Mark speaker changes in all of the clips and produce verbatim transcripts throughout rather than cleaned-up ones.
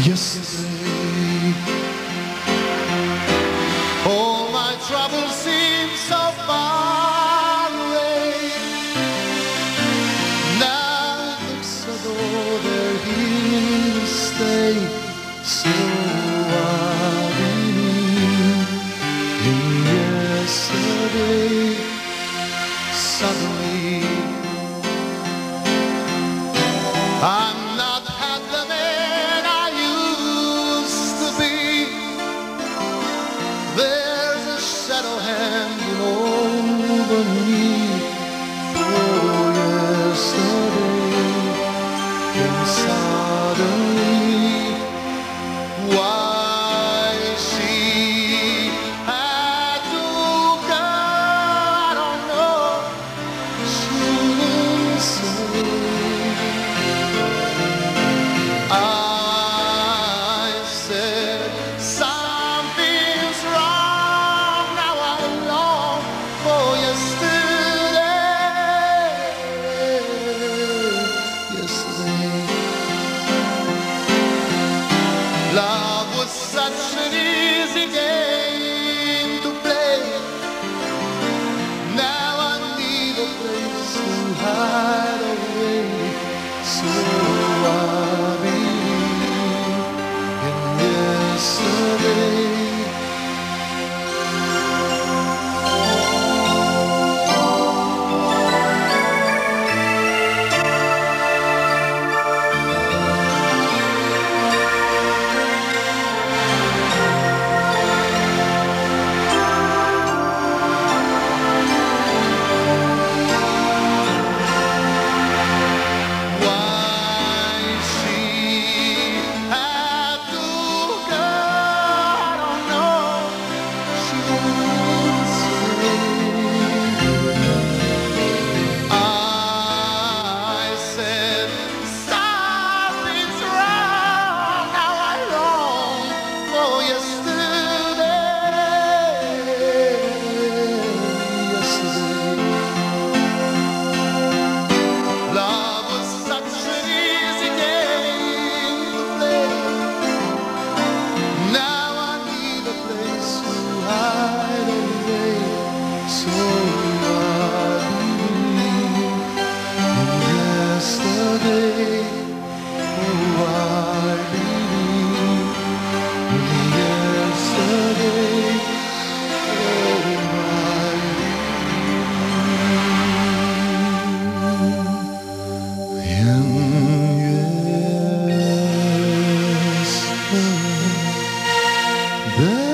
Speaker 1: Yesterday, all my troubles seem so far away. Now it looks as though they're here to stay. So I'll believe in yesterday. Suddenly, I'm not half the man I used to be. There's a shadow hanging over me. Oh, yesterday came suddenly. Why she had to go, I don't know. She didn't say. I said something's wrong. Now I long for yesterday. Yesterday, love was such an easy game to play. Now I need a place to hide away. So I believe in yesterday. Why she had to go, I don't know. She didn't say. I said something's wrong. Now I long for yesterday. Yesterday, love was such an easy game to play. Now I need a place to hide away. So I believe in yesterday. Oh, I believe in yesterday. Oh, I believe in yesterday.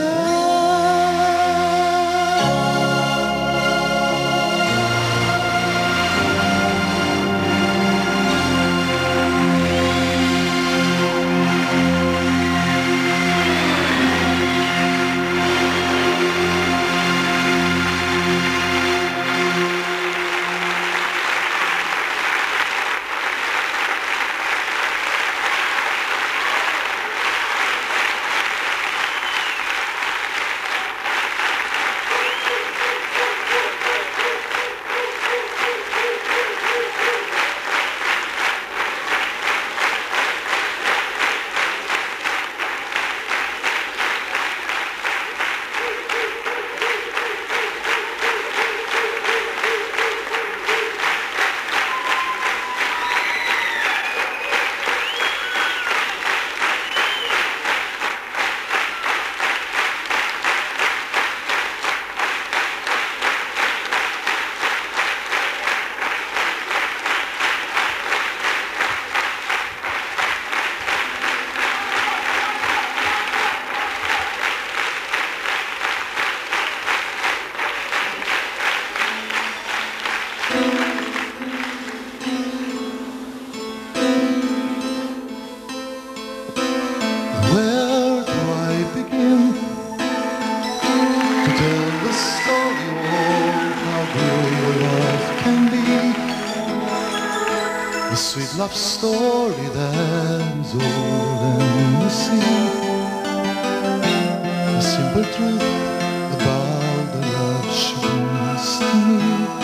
Speaker 1: Where do I begin to tell the story of how great love can be? The sweet love story that is older than the sea. The simple truth about the love she brings to me.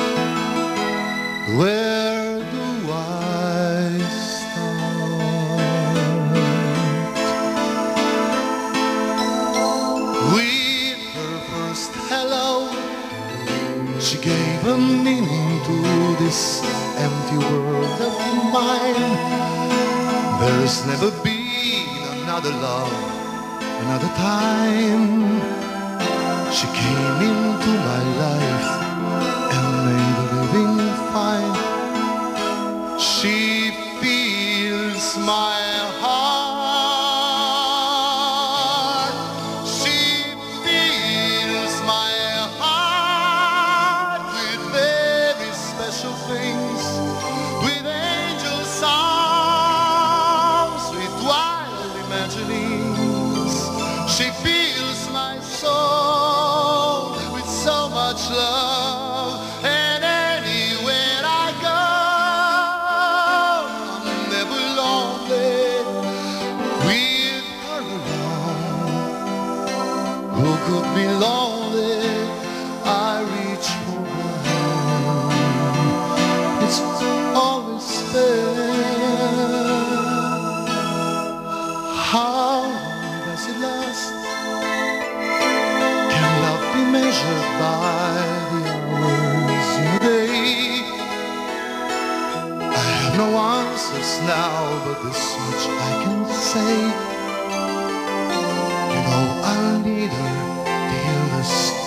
Speaker 1: Where do I start? this empty world of mine. There has never been another love, another time. She came into my life and made the living fine. She fills my heart. She fills my heart with very special things, with angel songs, with wild imaginings. She fills my soul with so much love, and anywhere I go, I'm never lonely with her around. Who could be lonely? I reach for her hand. It's always there. How long does it last? Can love be measured by the hours in a day? I have no answers now, but this much I can say. You know I'll need her till the